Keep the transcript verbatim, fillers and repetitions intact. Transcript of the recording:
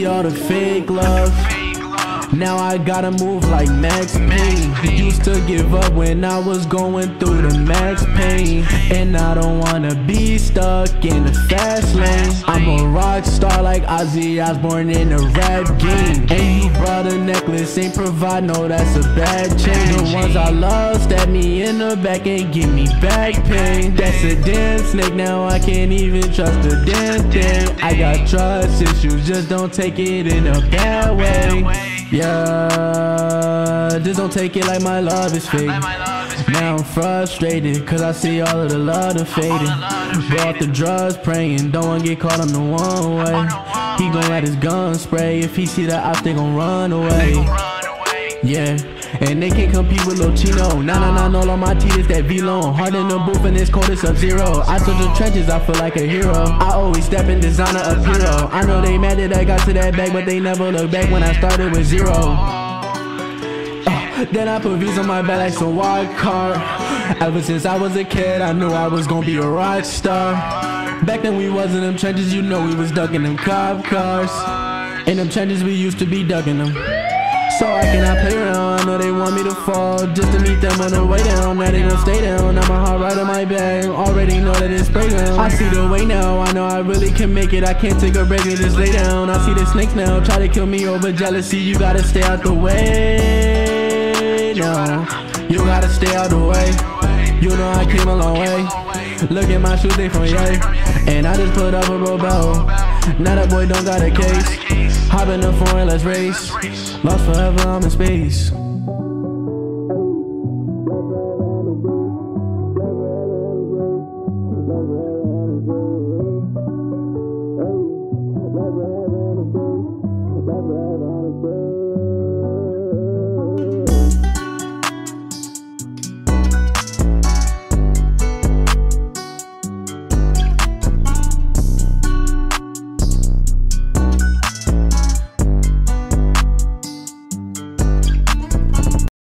see all the fake love. Now I gotta move like Max Payne. Used to give up when I was going through the max pain, and I don't wanna be stuck in the fast lane. I'm a rock star like Ozzy Osbourne in a rap game. And you brought a necklace, ain't provide, no that's a bad change. The ones I love stab me in the back and give me back pain. That's a damn snake, now I can't even trust a damn thing. I got trust issues, just don't take it in a bad way. Yeah, just don't take it like my love is fake. Now I'm frustrated, cause I see all of the love that faded. Brought the drugs praying, don't wanna get caught on the one way. He gon' let his gun spray, if he see the ops they gon' run away. Yeah, and they can't compete with Lil Chino. Nah, nah, nah, no, on my teeth, it's that V-Lone. Hard in the booth and it's cold as Sub-Zero. I took the trenches, I feel like a hero. I always step in designer up hero. I know they mad that I got to that bag, but they never look back when I started with zero. Uh, then I put V's on my back like some wild card. Ever since I was a kid, I knew I was gonna be a rock star. Back then we was in them trenches, you know we was ducking them cop cars. In them trenches we used to be ducking them. So I cannot play around, I know they want me to fall, just to meet them on the way down. Now they gon' stay down, I'm a heart right on my back, already know that it's spray down. I see the way now, I know I really can make it, I can't take a break and just lay down. I see the snakes now, try to kill me over jealousy, you gotta stay out the way now. You gotta stay out the way, you know I came a long way. Look at my shoes, they from yay, and I just put up a bro bell. Now that boy don't got a case. Hop in the foreign, let's race. Lost forever, I'm in space.